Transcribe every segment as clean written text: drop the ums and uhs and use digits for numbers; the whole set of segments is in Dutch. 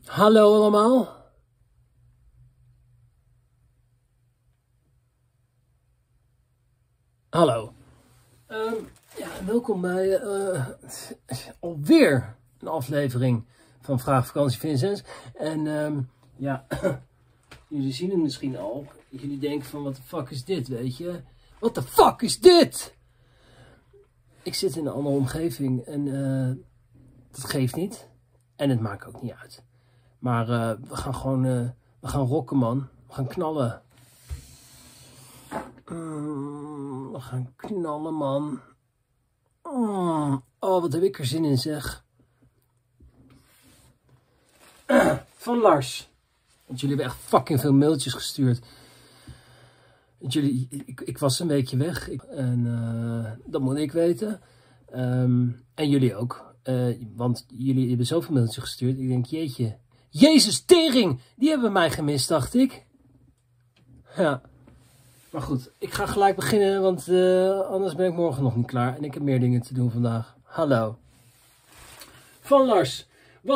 Hallo allemaal. Hallo. Ja, welkom bij alweer een aflevering van Vraag Vakantie Vincent. En ja, jullie zien het misschien al. Jullie denken van, wat de fuck is dit, weet je? Wat de fuck is dit? Ik zit in een andere omgeving en dat geeft niet. En het maakt ook niet uit. Maar we gaan gewoon, we gaan rocken, man. We gaan knallen. We gaan knallen, man. Oh, wat heb ik er zin in, zeg. Van Lars. Want jullie hebben echt fucking veel mailtjes gestuurd. Want ik was een weekje weg. En dat moet ik weten. En jullie ook. Want jullie hebben zoveel mailtjes gestuurd. Ik denk, jeetje. Jezus, tering! Die hebben mij gemist, dacht ik. Ja. Maar goed, ik ga gelijk beginnen, want anders ben ik morgen nog niet klaar. En ik heb meer dingen te doen vandaag. Hallo. Van Lars.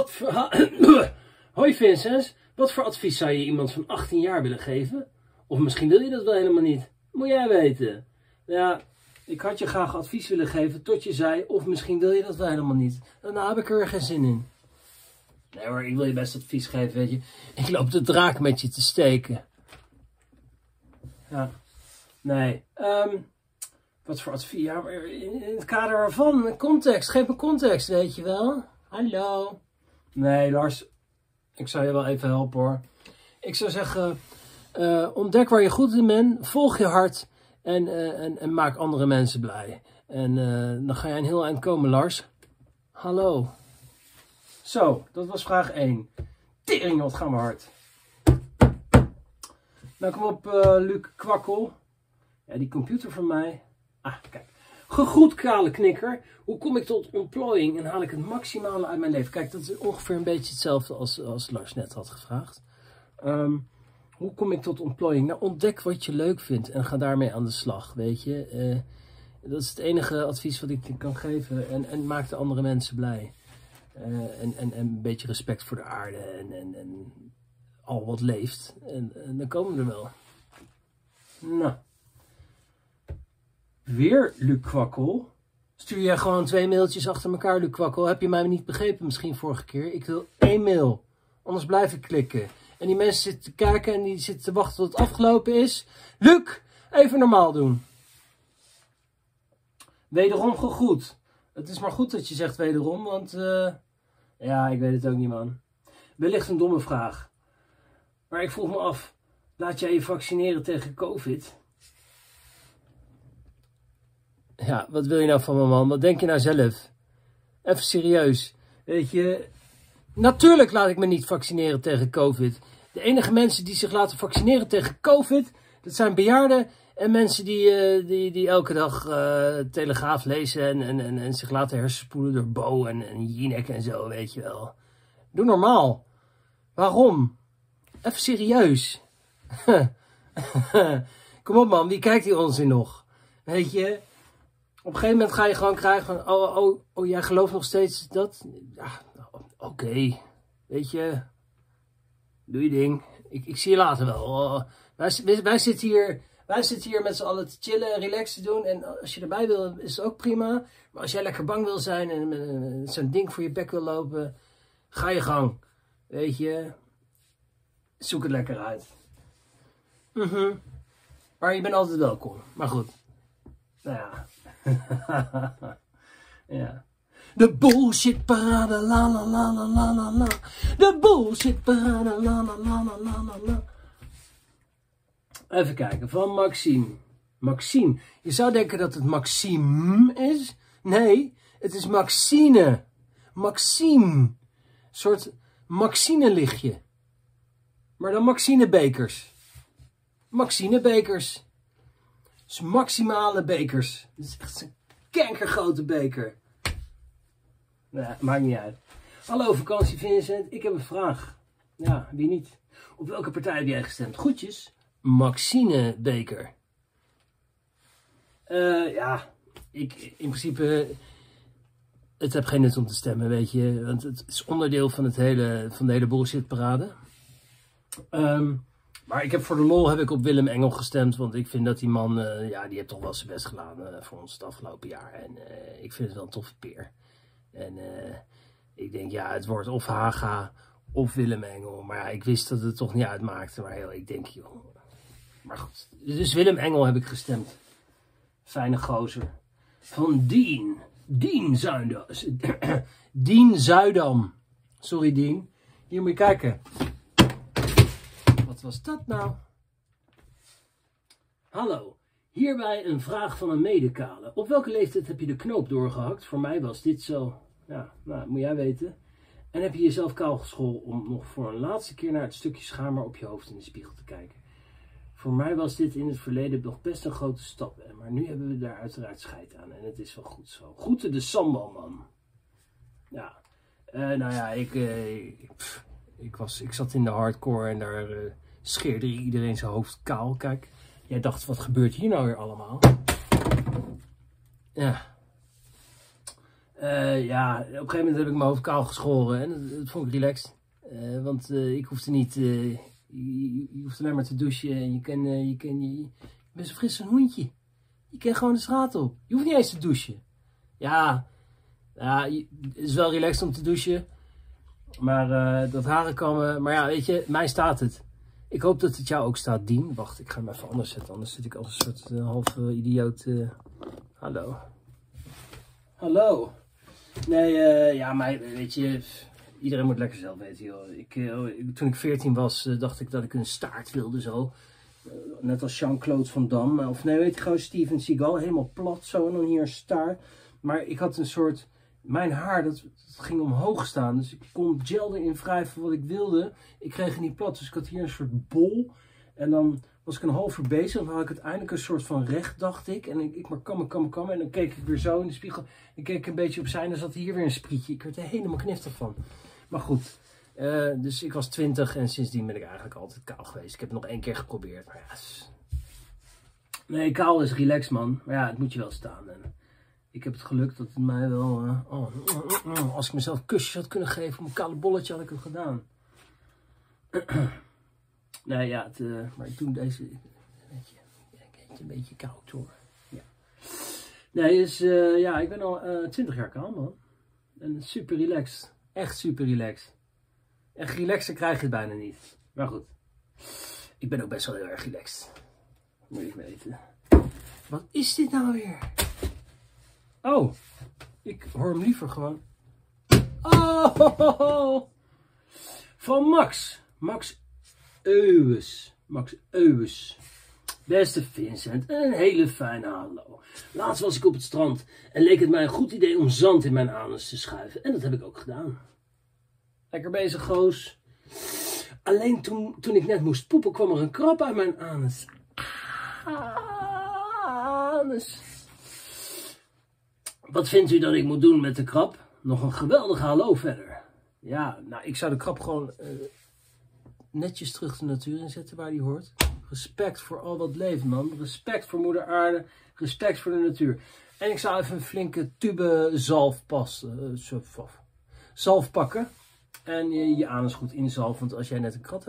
Hoi Vincent. Wat voor advies zou je iemand van 18 jaar willen geven? Of misschien wil je dat wel helemaal niet. Moet jij weten. Ja, ik had je graag advies willen geven tot je zei, of misschien wil je dat wel helemaal niet. Dan heb ik er geen zin in. Nee hoor, ik wil je best advies geven, weet je. Ik loop de draak met je te steken. Ja. Nee. Wat voor advies? Ja, in het kader waarvan? Context. Geef me context, weet je wel. Hallo. Nee, Lars. Ik zou je wel even helpen, hoor. Ik zou zeggen, ontdek waar je goed in bent. Volg je hart. En maak andere mensen blij. En dan ga jij een heel eind komen, Lars. Hallo. Zo, dat was vraag 1. Tering, wat gaan we hard. Nou, kom op, Luc Kwakkel. Ja, die computer van mij. Ah, kijk. Gegroet, kale knikker. Hoe kom ik tot ontplooiing en haal ik het maximale uit mijn leven? Kijk, dat is ongeveer een beetje hetzelfde als Lars net had gevraagd. Hoe kom ik tot ontplooiing? Nou, ontdek wat je leuk vindt en ga daarmee aan de slag, weet je. Dat is het enige advies wat ik je kan geven. En maak de andere mensen blij. En een beetje respect voor de aarde en al wat leeft. En dan komen we er wel. Nou. Weer Luc Kwakkel. Stuur jij gewoon 2 mailtjes achter elkaar, Luc Kwakkel? Heb je mij niet begrepen misschien vorige keer? Ik wil 1 mail. Anders blijf ik klikken. En die mensen zitten te kijken en die zitten te wachten tot het afgelopen is. Luc, even normaal doen. Wederom gegroet. Het is maar goed dat je zegt wederom, want ja, ik weet het ook niet, man. Wellicht een domme vraag. Maar ik vroeg me af, laat jij je vaccineren tegen COVID? Ja, wat wil je nou van me, man? Wat denk je nou zelf? Even serieus. Weet je, natuurlijk laat ik me niet vaccineren tegen COVID. De enige mensen die zich laten vaccineren tegen COVID, dat zijn bejaarden en mensen die elke dag Telegraaf lezen en zich laten hersenspoelen door Bo en Jinek en zo, weet je wel. Doe normaal. Waarom? Even serieus. Kom op, man, wie kijkt die onzin nog? Weet je, op een gegeven moment ga je gewoon krijgen van, oh, jij gelooft nog steeds dat? Ja, oké. Weet je, doe je ding. Ik zie je later wel. Wij zitten hier met z'n allen te chillen en relaxen te doen. En als je erbij wil, is het ook prima. Maar als jij lekker bang wil zijn en met zo'n ding voor je bek wil lopen, ga je gang. Weet je, zoek het lekker uit. Maar je bent altijd welkom. Maar goed. Nou ja. Ja. De bullshit parade, la la la la la la la. De bullshit parade, la la la la la la la. Even kijken, van Maxime. Maxime. Je zou denken dat het Maxime is. Nee, het is Maxine. Maxime. Een soort Maxine-lichtje. Maar dan Maxine-bekers. Maxine-bekers. Dus maximale bekers. Het is echt een kankergrote beker. Nee, maakt niet uit. Hallo vakantie Vincent, ik heb een vraag. Ja, wie niet? Op welke partij heb jij gestemd? Groetjes. Maxine beker. Ja, in principe het heeft geen nut om te stemmen, weet je. Want het is onderdeel van de hele bullshitparade. Maar ik heb voor de lol heb ik op Willem Engel gestemd. Want ik vind dat die man, die heeft toch wel zijn best gedaan voor ons het afgelopen jaar. En ik vind het wel een toffe peer. En ik denk, ja, het wordt of Haga of Willem Engel. Maar ja, ik wist dat het toch niet uitmaakte. Maar ik denk, joh. Maar goed. Dus Willem Engel heb ik gestemd. Fijne gozer. Van Dien Zuidam. Dien Zuidam. Sorry, Dien. Hier moet je kijken. Wat was dat nou? Hallo. Hierbij een vraag van een medekale. Op welke leeftijd heb je de knoop doorgehakt? Voor mij was dit zo. Ja, nou, moet jij weten. En heb je jezelf kaal geschoren om nog voor een laatste keer naar het stukje schaamhaar op je hoofd in de spiegel te kijken? Voor mij was dit in het verleden nog best een grote stap. Maar nu hebben we daar uiteraard scheid aan. En het is wel goed zo. Groeten de sambalman. Ja. Nou ja, ik zat in de hardcore en daar scheerde iedereen zijn hoofd kaal. Kijk, jij dacht, wat gebeurt hier nou weer allemaal? Ja. Ja, op een gegeven moment heb ik mijn hoofd kaal geschoren. En dat vond ik relaxed. Want ik hoefde niet... Je hoeft alleen maar te douchen en je bent zo fris als een hoentje. Je kan gewoon de straat op. Je hoeft niet eens te douchen. Ja, het is wel relaxed om te douchen. Maar dat haren kammen. Maar ja, weet je, mij staat het. Ik hoop dat het jou ook staat, Dien. Wacht, ik ga hem even anders zetten. Anders zit ik als een soort halve idioot. Hallo. Hallo. Nee, ja, maar weet je... Iedereen moet lekker zelf weten, joh. Toen ik 14 was, dacht ik dat ik een staart wilde, zo. Net als Jean-Claude Van Damme. Of nee, weet je, gewoon Steven Seagal. Helemaal plat, zo. En dan hier een staart. Maar ik had een soort... Mijn haar, dat ging omhoog staan. Dus ik kon gel erin wrijven wat ik wilde. Ik kreeg het niet plat. Dus ik had hier een soort bol. En dan was ik een half uur bezig. Dan had ik uiteindelijk een soort van recht, dacht ik. En ik maar kammen. En dan keek ik weer zo in de spiegel. En keek ik een beetje opzij. En dan zat hier weer een sprietje. Ik werd er helemaal kniftig van. Maar goed, dus ik was 20 en sindsdien ben ik eigenlijk altijd kaal geweest. Ik heb het nog 1 keer geprobeerd, maar ja. Nee, kaal is relaxed, man. Maar ja, het moet je wel staan. En ik heb het geluk dat het mij wel... als ik mezelf kusjes had kunnen geven op mijn kale bolletje, had ik het gedaan. Nee, ja, maar ik doe deze... Weet je, een beetje koud hoor. Ja. Nee, dus ja, ik ben al 20 jaar kaal, man. En super relaxed. Echt super relaxed. Echt relaxer krijg je het bijna niet. Maar goed. Ik ben ook best wel heel erg relaxed. Moet je weten. Wat is dit nou weer? Oh. Ik hoor hem liever gewoon. Oh. Van Max. Max Euwes. Beste Vincent, een hele fijne hallo. Laatst was ik op het strand en leek het mij een goed idee om zand in mijn anus te schuiven. En dat heb ik ook gedaan. Lekker bezig, goos. Alleen toen ik net moest poepen, kwam er een krab uit mijn anus. Wat vindt u dat ik moet doen met de krab? Nog een geweldige hallo verder. Ja, nou, ik zou de krab gewoon netjes terug de natuur inzetten waar die hoort. Respect voor al wat leeft, man. Respect voor moeder aarde. Respect voor de natuur. En ik zou even een flinke tube zalf pakken. En je anus goed inzalven. Want als jij net een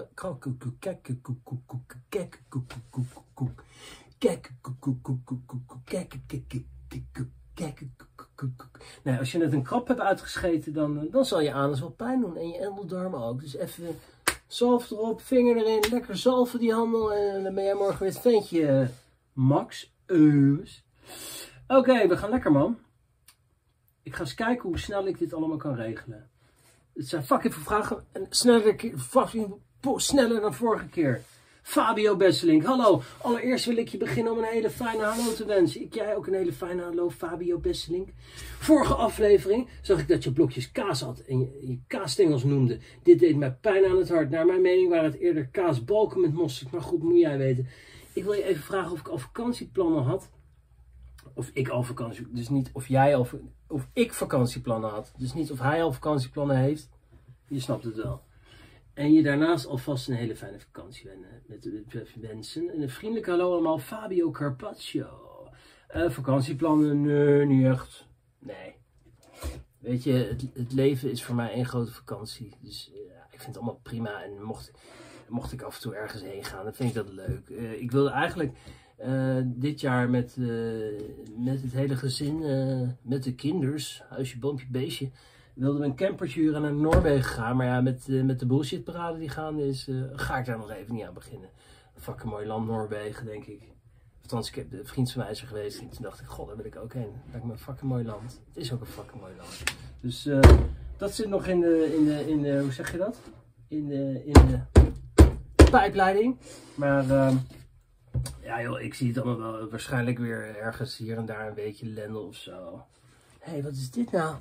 nee, als je net een krab hebt uitgescheten, dan zal je anus wel pijn doen. En je endeldarmen ook. Dus even zalf erop, vinger erin, lekker zalven die handel. En dan ben jij morgen weer het ventje, Max Euwes. Oké, we gaan lekker, man. Ik ga eens kijken hoe snel ik dit allemaal kan regelen. Het zijn fucking veel vragen. En sneller dan vorige keer. Fabio Besselink, hallo. Allereerst wil ik je beginnen om een hele fijne hallo te wensen. Jij ook een hele fijne hallo, Fabio Besselink. Vorige aflevering zag ik dat je blokjes kaas had en je kaasstengels noemde. Dit deed mij pijn aan het hart. Naar mijn mening waren het eerder kaasbalken met mosterd. Maar goed, moet jij weten. Ik wil je even vragen of ik al vakantieplannen had. Of ik al vakantie, dus niet of jij al, of ik vakantieplannen had. Dus niet of hij al vakantieplannen heeft. Je snapt het wel. En je daarnaast alvast een hele fijne vakantie wensen. En een vriendelijk hallo allemaal, Fabio Carpaccio. Vakantieplannen? Nee, niet echt. Nee. weet je, het leven is voor mij één grote vakantie. Dus ik vind het allemaal prima. En mocht ik af en toe ergens heen gaan, dan vind ik dat leuk. Ik wilde eigenlijk dit jaar met het hele gezin, met de kinders, huisje, boompje, beestje, wilden we een campertje huren naar Noorwegen gaan. Maar ja, met de bullshitparade die gaande is, ga ik daar nog even niet aan beginnen. Een fucking mooi land, Noorwegen, denk ik. Althans, ik heb de vriend van mij is er geweest en toen dacht ik, god, daar wil ik ook heen. Dat lijkt me een fucking mooi land. Het is ook een fucking mooi land. Dus dat zit nog in de hoe zeg je dat? In de pijpleiding. Maar ja joh, ik zie het allemaal wel waarschijnlijk weer ergens hier en daar een beetje lendel of zo. Hé, hey, wat is dit nou?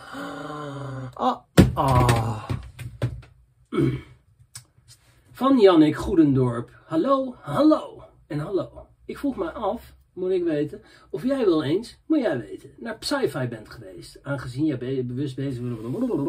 Van Jannik Goedendorp. Hallo, hallo en hallo. Ik vroeg me af, moet ik weten, of jij wel eens, moet jij weten, naar Psy-Fi bent geweest. Aangezien jij bewust bezig bent.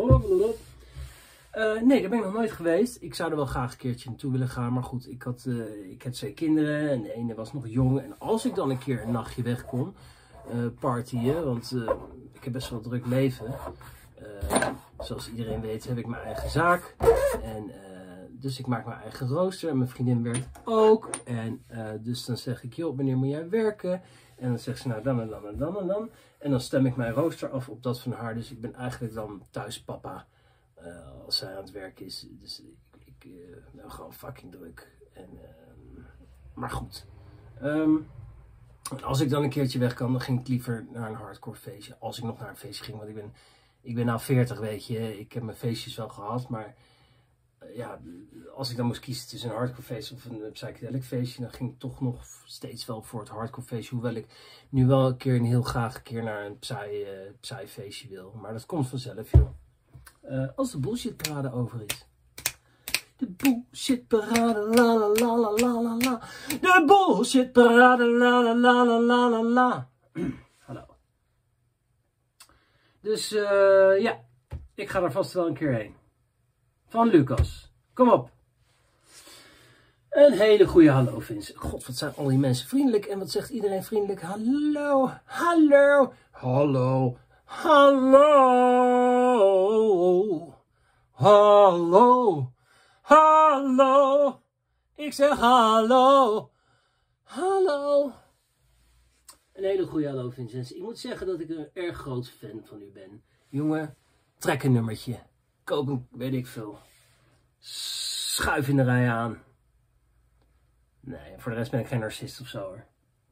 Nee, daar ben ik nog nooit geweest. Ik zou er wel graag een keertje naartoe willen gaan. Maar goed, ik heb 2 kinderen en de ene was nog jong. En als ik dan een keer een nachtje weg kon, partyen, want ik heb best wel een druk leven. Zoals iedereen weet heb ik mijn eigen zaak. En dus ik maak mijn eigen rooster en mijn vriendin werkt ook. En dus dan zeg ik, joh, wanneer moet jij werken? En dan zegt ze, nou dan en dan en dan en dan. En dan stem ik mijn rooster af op dat van haar. Dus ik ben eigenlijk dan thuis papa als zij aan het werk is. Dus ik ben gewoon fucking druk. En, maar goed. Als ik dan een keertje weg kan, dan ging ik liever naar een hardcore feestje. Als ik nog naar een feestje ging, want ik ben nou 40, weet je. Ik heb mijn feestjes wel gehad, maar ja, als ik dan moest kiezen tussen een hardcore feestje of een psychedelic feestje, dan ging ik toch nog steeds wel voor het hardcore feestje. Hoewel ik nu wel heel graag een keer naar een psy feestje wil. Maar dat komt vanzelf, joh. Als de bullshitparade over is. De bullshitparade, la la la la la la la. De bullshitparade, la la la la la la la. Hallo. Dus ja, ik ga er vast wel een keer heen. Van Lucas. Kom op. Een hele goede hallo, Vincent. God, wat zijn al die mensen vriendelijk. En wat zegt iedereen vriendelijk? Hallo, hallo, hallo, hallo, hallo, hallo. Ik zeg hallo, hallo. Een hele goede hallo, Vincent. Ik moet zeggen dat ik een erg groot fan van u ben. Jongen, trek een nummertje. Koop een, weet ik veel. Schuif in de rij aan. Nee, voor de rest ben ik geen narcist of zo hoor.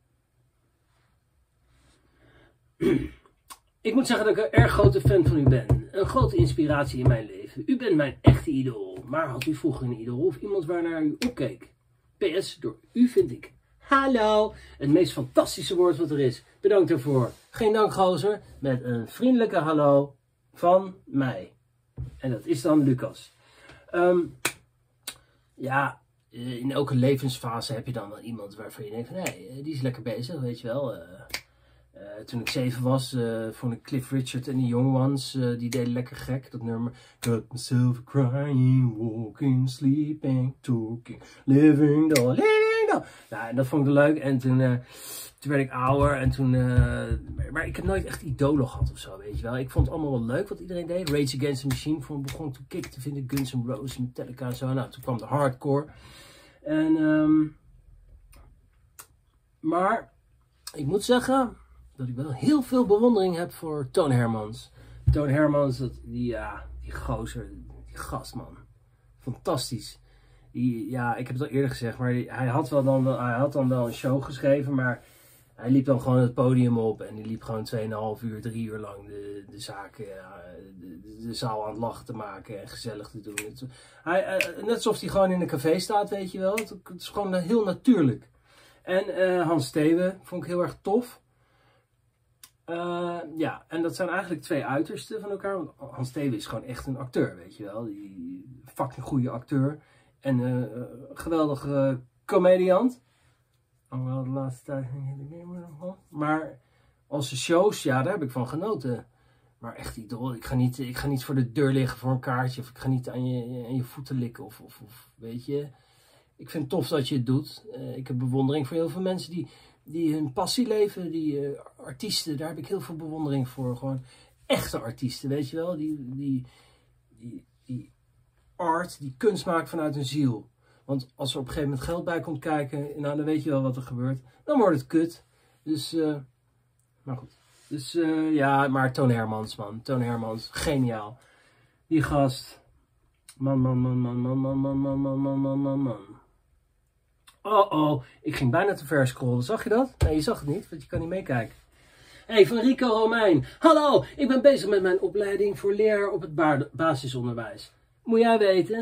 Ik moet zeggen dat ik een erg grote fan van u ben. Een grote inspiratie in mijn leven. U bent mijn echte idool. Maar had u vroeger een idool of iemand waarnaar u opkeek? PS, door u vind ik hallo het meest fantastische woord wat er is. Bedankt daarvoor. Geen dank, gozer. Met een vriendelijke hallo van mij. En dat is dan Lucas. Ja, in elke levensfase heb je dan wel iemand waarvan je denkt van, hé, die is lekker bezig, weet je wel. Toen ik 7 was, vond ik Cliff Richard en de Young Ones, die deden lekker gek. Dat nummer. Got myself crying, walking, sleeping, talking, living the. Nou, en dat vond ik leuk. En toen werd ik ouder en toen... maar ik heb nooit echt idolen gehad of zo, weet je wel. Ik vond het allemaal wel leuk wat iedereen deed. Rage Against the Machine begon toen kick te vinden. Guns N' Roses, Metallica en zo. Nou, toen kwam de hardcore. En... maar ik moet zeggen dat ik wel heel veel bewondering heb voor Toon Hermans. Toon Hermans, die gozer, die gast, man. Fantastisch. Ja, ik heb het al eerder gezegd, maar hij had dan wel een show geschreven, maar hij liep dan gewoon het podium op en die liep gewoon 2,5 uur, 3 uur lang de zaken, de zaal aan het lachen te maken en gezellig te doen. Net alsof hij gewoon in een café staat, weet je wel. Het is gewoon heel natuurlijk. En Hans Theeuwen vond ik heel erg tof. Ja, en dat zijn eigenlijk 2 uitersten van elkaar. Want Hans Theeuwen is gewoon echt een acteur, weet je wel. Die fucking goede acteur. En geweldige comediant. Alhoewel de laatste tijd maar als shows, ja, daar heb ik van genoten. Maar echt idool. Ik ga niet voor de deur liggen voor een kaartje. Of ik ga niet aan je voeten likken. Of weet je. Ik vind het tof dat je het doet. Ik heb bewondering voor heel veel mensen die hun passie leven. Die artiesten, daar heb ik heel veel bewondering voor. Gewoon echte artiesten, weet je wel. Die art, die kunst maken vanuit hun ziel. Want als er op een gegeven moment geld bij komt kijken, nou dan weet je wel wat er gebeurt. Dan wordt het kut. Dus, maar goed. Dus ja, maar Toon Hermans, man. Toon Hermans, geniaal. Die gast. Man. Oh, ik ging bijna te ver scrollen. Zag je dat? Nee, je zag het niet, want je kan niet meekijken. Hey, van Rico Romein. Hallo, ik ben bezig met mijn opleiding voor leraar op het basisonderwijs. Moet jij weten?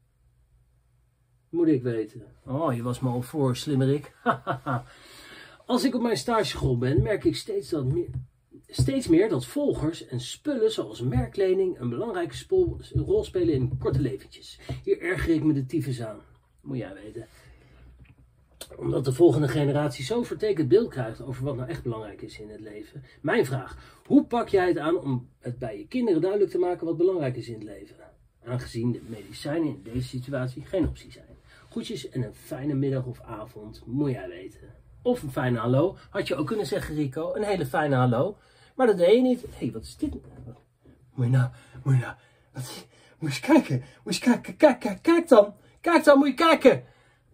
Moet ik weten. Oh, je was me al voor, slimmerik. Als ik op mijn stageschool ben, merk ik steeds meer dat volgers en spullen zoals merkkleding een belangrijke rol spelen in korte leventjes. Hier erger ik me de tyfus aan. Moet jij weten. Omdat de volgende generatie zo'n vertekend beeld krijgt over wat nou echt belangrijk is in het leven. Mijn vraag, hoe pak jij het aan om het bij je kinderen duidelijk te maken wat belangrijk is in het leven? Aangezien de medicijnen in deze situatie geen optie zijn. Groetjes en een fijne middag of avond, moet jij weten. Of een fijne hallo, had je ook kunnen zeggen Rico, een hele fijne hallo. Maar dat deed je niet. Hé, wat is dit? Moet je nou, moet je eens kijken. Kijk dan, moet je kijken.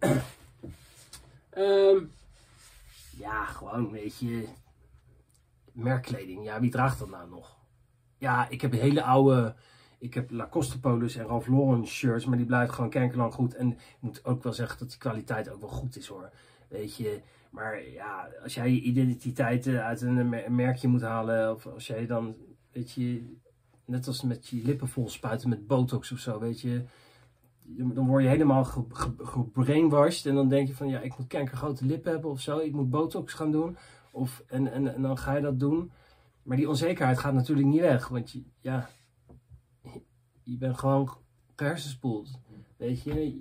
Ja, gewoon, weet je, merkkleding. Ja, wie draagt dat nou nog? Ja, ik heb hele oude, ik heb Lacoste polos en Ralph Lauren shirts, maar die blijven gewoon kenkerlang goed. En ik moet ook wel zeggen dat die kwaliteit ook wel goed is hoor. Weet je, maar ja, als jij je identiteit uit een merkje moet halen, of als jij dan, weet je, net als met je lippen vol spuiten met botox of zo, weet je. Dan word je helemaal gebrainwashed en dan denk je van ja, ik moet kankergrote lippen hebben of zo. Ik moet botox gaan doen. En dan ga je dat doen. Maar die onzekerheid gaat natuurlijk niet weg. Want je bent gewoon gehersenspoeld. Weet je.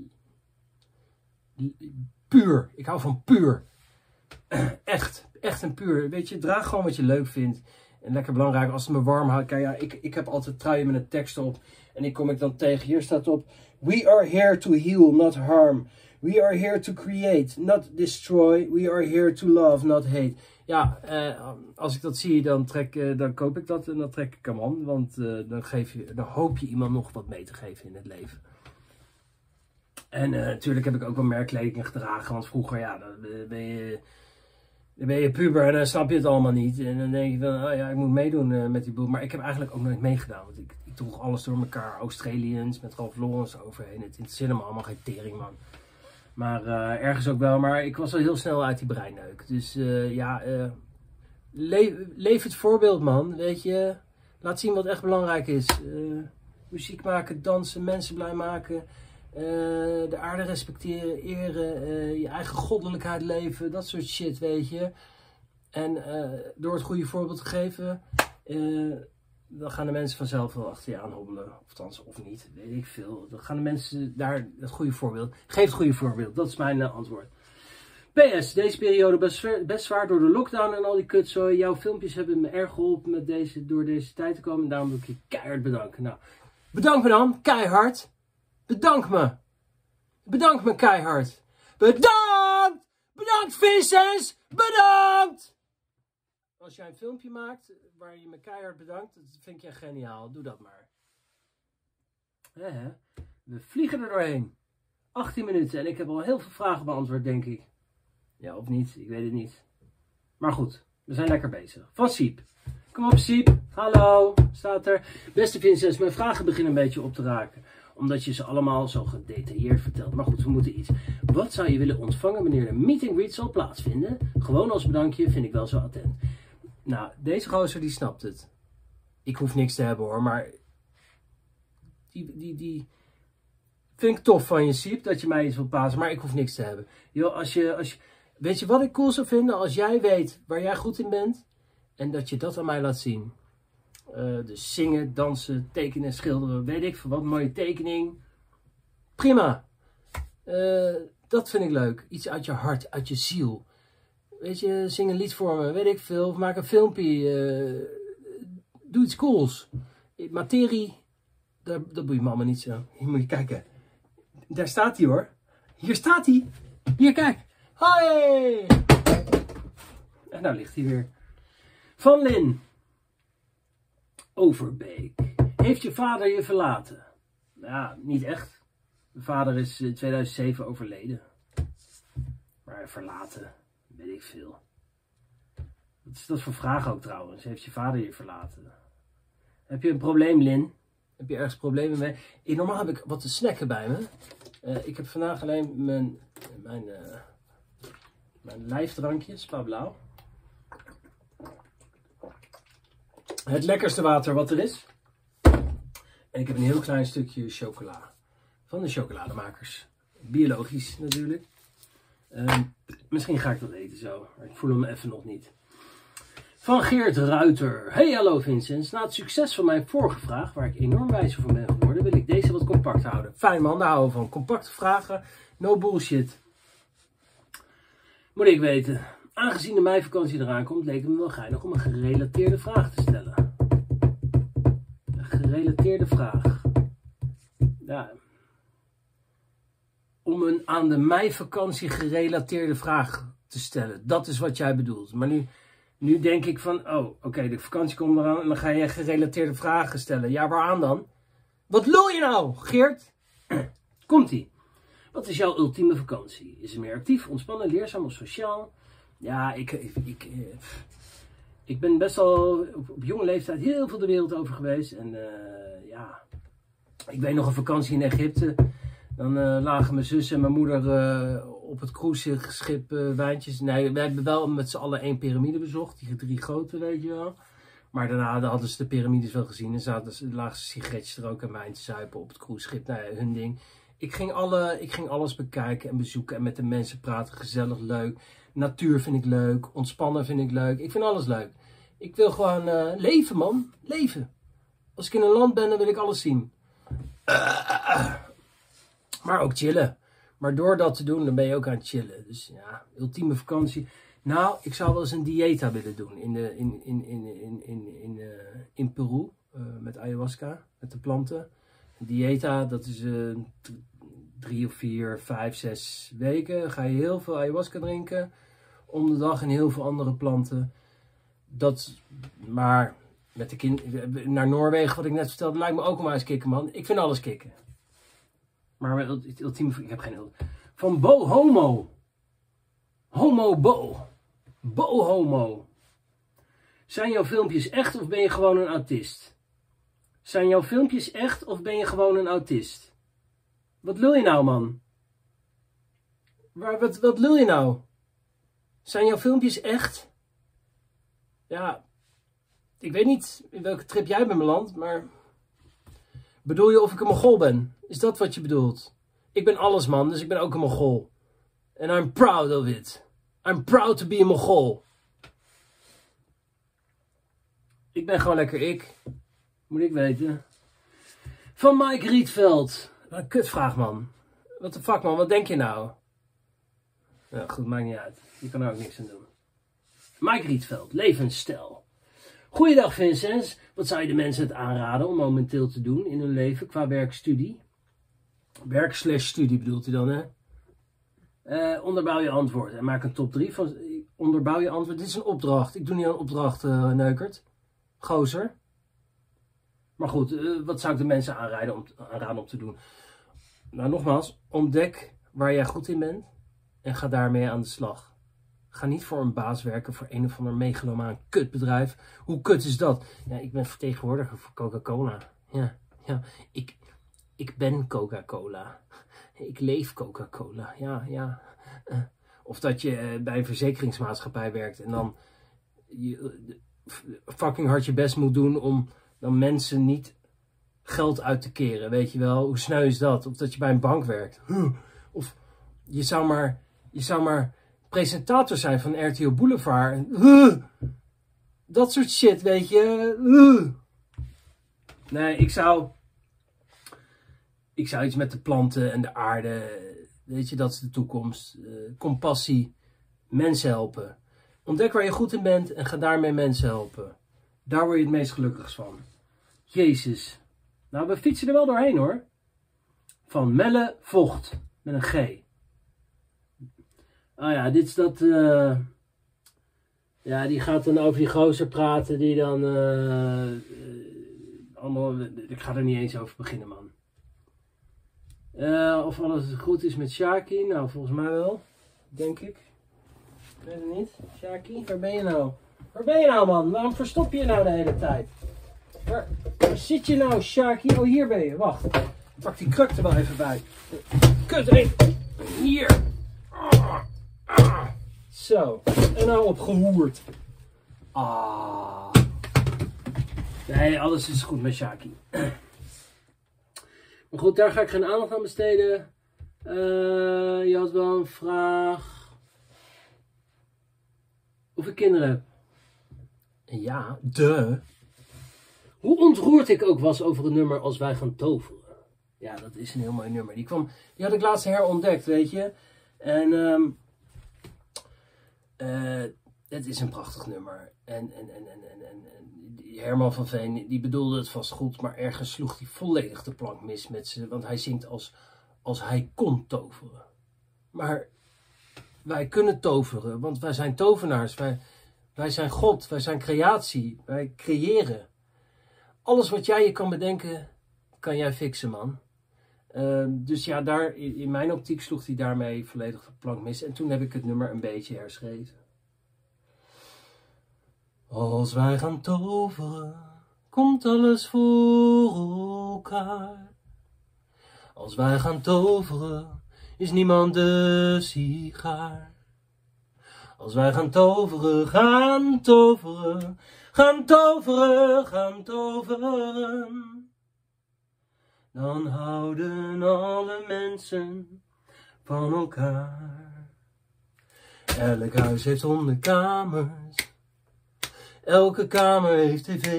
Puur. Ik hou van puur. Echt en puur. Weet je, draag gewoon wat je leuk vindt. En lekker belangrijk als het me warm houdt. Kijk, ja, ik heb altijd truien met een tekst op. En die kom ik dan tegen. Hier staat op. We are here to heal, not harm. We are here to create, not destroy. We are here to love, not hate. Ja, als ik dat zie, dan koop ik dat en dan trek ik hem aan. Want dan hoop je iemand nog wat mee te geven in het leven. En natuurlijk heb ik ook wel merkkleding gedragen. Want vroeger, ja, dan ben je puber en dan snap je het allemaal niet. En dan denk je van, oh ja, ik moet meedoen met die boel. Maar ik heb eigenlijk ook nooit meegedaan. Want ik droeg alles door elkaar. Australians met Ralph Lauren overheen. Het interesseerde me allemaal geen tering, man. Maar ergens ook wel. Maar ik was al heel snel uit die breinneuk. Dus leef het voorbeeld, man. Weet je, laat zien wat echt belangrijk is. Muziek maken, dansen, mensen blij maken. De aarde respecteren, eren, je eigen goddelijkheid leven, dat soort shit, weet je. En door het goede voorbeeld te geven, dan gaan de mensen vanzelf wel achter je aan hobbelen. Of niet, weet ik veel. Dan gaan de mensen daar het goede voorbeeld. Geef het goede voorbeeld, dat is mijn antwoord. PS, deze periode best zwaar door de lockdown en al die kutzooi. Jouw filmpjes hebben me erg geholpen door deze tijd te komen. En daarom wil ik je keihard bedanken. Nou, bedank me dan, keihard. Bedank me keihard. Bedankt Vincent. Bedankt. Als jij een filmpje maakt waar je me keihard bedankt, dat vind ik jij geniaal. Doe dat maar. We vliegen er doorheen. 18 minuten en ik heb al heel veel vragen beantwoord, denk ik. Ja, of niet, ik weet het niet. Maar goed, we zijn lekker bezig. Van Siep. Kom op Siep. Hallo, staat er. Beste Vincent, mijn vragen beginnen een beetje op te raken. Omdat je ze allemaal zo gedetailleerd vertelt. Maar goed, we moeten iets. Wat zou je willen ontvangen wanneer de meet and greet zal plaatsvinden? Gewoon als bedankje vind ik wel zo attent. Nou, deze gozer die snapt het. Ik hoef niks te hebben hoor, maar die vind ik tof van je, Siep, dat je mij iets wilt plaatsen, maar ik hoef niks te hebben. Joh, weet je wat ik cool zou vinden? Als jij weet waar jij goed in bent en dat je dat aan mij laat zien. Dus zingen, dansen, tekenen, schilderen, weet ik veel wat, mooie tekening. Prima. Dat vind ik leuk. Iets uit je hart, uit je ziel. Weet je, zing een lied voor me, weet ik veel. Of maak een filmpje. Doe iets cools. Materie, dat boeit me allemaal niet zo. Hier moet je kijken. Daar staat hij hoor. Hier staat hij. Hier, kijk. Hoi! En nou ligt hij weer. Van Lin. Overbeek. Heeft je vader je verlaten? Ja, niet echt. Mijn vader is in 2007 overleden. Maar verlaten, weet ik veel. Wat is dat voor vraag ook trouwens? Heeft je vader je verlaten? Heb je een probleem, Lin? Heb je ergens problemen mee? Normaal heb ik wat te snacken bij me. Ik heb vandaag alleen mijn lijfdrankje, Spa Blauw. Het lekkerste water wat er is. En ik heb een heel klein stukje chocola. Van de chocolademakers. Biologisch natuurlijk. Misschien ga ik dat eten zo. Maar ik voel hem even nog niet. Van Geert Ruiter. Hey, hallo Vincent. Na het succes van mijn vorige vraag, waar ik enorm wijzer van ben geworden, wil ik deze wat compact houden. Fijn man, daar houden we van. Compacte vragen. No bullshit. Moet ik weten. Aangezien de meivakantie eraan komt, leek het me wel geinig om een gerelateerde vraag te stellen. Een gerelateerde vraag. Ja. Om een aan de meivakantie gerelateerde vraag te stellen. Dat is wat jij bedoelt. Maar nu denk ik van, oh, oké, de vakantie komt eraan en dan ga je gerelateerde vragen stellen. Ja, waaraan dan? Wat lul je nou, Geert? Komt-ie. Wat is jouw ultieme vakantie? Is het meer actief, ontspannen, leerzaam of sociaal? Ja, ik ben best wel op jonge leeftijd heel veel de wereld over geweest. En ja, ik weet nog een vakantie in Egypte. Dan lagen mijn zus en mijn moeder op het cruiseschip wijntjes. Nee, we hebben wel met z'n allen 1 piramide bezocht. Die 3 grote, weet je wel. Maar daarna hadden ze de piramides wel gezien. En lagen ze sigaretjes er ook en wijn te zuipen op het cruiseschip. Nou ja, hun ding. Ik ging alles bekijken en bezoeken en met de mensen praten. Gezellig, leuk. Natuur vind ik leuk. Ontspannen vind ik leuk. Ik vind alles leuk. Ik wil gewoon leven, man. Leven. Als ik in een land ben, dan wil ik alles zien. Maar ook chillen. Maar door dat te doen, dan ben je ook aan het chillen. Dus ja, ultieme vakantie. Nou, ik zou wel eens een dieta willen doen in Peru. Met ayahuasca, met de planten. Een dieta, dat is 3 of 4, 5, 6 weken. Ga je heel veel ayahuasca drinken. Om de dag en heel veel andere planten. Maar met de naar Noorwegen, wat ik net vertelde, lijkt me ook om eens kicken, man. Ik vind alles kicken. Maar het ultieme, ik heb geen van Bo Homo. Homo Bo. Bo Homo. Zijn jouw filmpjes echt of ben je gewoon een autist? Zijn jouw filmpjes echt of ben je gewoon een autist? Wat lul je nou, man? Wat lul je nou? Zijn jouw filmpjes echt? Ja, ik weet niet in welke trip jij bent beland, maar bedoel je of ik een Mongool ben? Is dat wat je bedoelt? Ik ben alles, man, dus ik ben ook een Mongool. And I'm proud of it. I'm proud to be a Mongool. Ik ben gewoon lekker ik. Moet ik weten. Van Mike Rietveld. Wat een kutvraag, man. What the fuck, man, wat denk je nou? Ja, goed, maakt niet uit. Je kan er ook niks aan doen. Mike Rietveld, levensstijl. Goeiedag Vincent. Wat zou je de mensen het aanraden om momenteel te doen in hun leven qua werk-studie? Werk/studie bedoelt u dan, hè? Onderbouw je antwoord en maak een top 3 van... Onderbouw je antwoord. Dit is een opdracht. Ik doe niet aan een opdracht, neukert. Gozer. Maar goed, wat zou ik de mensen aanraden om te doen? Nou, nogmaals. Ontdek waar jij goed in bent. En ga daarmee aan de slag. Ga niet voor een baas werken, voor een of ander megalomaan kutbedrijf. Hoe kut is dat? Ja, ik ben vertegenwoordiger voor Coca-Cola. Ja, ik ben Coca-Cola. Ik leef Coca-Cola. Ja. Of dat je bij een verzekeringsmaatschappij werkt en dan je fucking hard je best moet doen om dan mensen niet geld uit te keren. Weet je wel, hoe sneu is dat? Of dat je bij een bank werkt. Of je zou maar presentator zijn van RTL Boulevard. Dat soort shit, weet je. Nee, ik zou iets met de planten en de aarde. Weet je, dat is de toekomst. Compassie. Mensen helpen. Ontdek waar je goed in bent en ga daarmee mensen helpen. Daar word je het meest gelukkig van. Jezus. Nou, we fietsen er wel doorheen, hoor. Van Melle Vocht. Met een G. Oh ja, dit is dat... ja, die gaat dan over die gozer praten die dan... allemaal, ik ga er niet eens over beginnen, man. Of alles goed is met Shaki? Nou, volgens mij wel. Denk ik. Ik weet het niet. Shaki, waar ben je nou? Waar ben je nou, man? Waarom verstop je je nou de hele tijd? Waar zit je nou, Shaki? Oh, hier ben je. Wacht. Ik pak die kruk er wel even bij. Kut erin. Hier. Zo. En nou opgehoerd. Nee, alles is goed met Shaki. Maar goed, daar ga ik geen aandacht aan besteden. Je had wel een vraag. Of ik kinderen heb. Ja, Hoe ontroerd ik ook was over een nummer Als Wij Gaan Toveren. Ja, dat is een heel mooi nummer. Die had ik laatst herontdekt, weet je. En het is een prachtig nummer. En Herman van Veen, die bedoelde het vast goed, maar ergens sloeg hij volledig de plank mis met ze. Want hij zingt als hij kon toveren. Maar wij kunnen toveren, want wij zijn tovenaars. Wij zijn God, wij zijn creatie, wij creëren. Alles wat jij je kan bedenken, kan jij fixen, man. Dus ja, daar, in mijn optiek sloeg hij daarmee volledig de plank mis. En toen heb ik het nummer een beetje herschreven. Als wij gaan toveren, komt alles voor elkaar. Als wij gaan toveren, is niemand de sigaar. Als wij gaan toveren, gaan toveren, gaan toveren, gaan toveren. Dan houden alle mensen van elkaar. Elk huis heeft 100 kamers. Elke kamer heeft tv.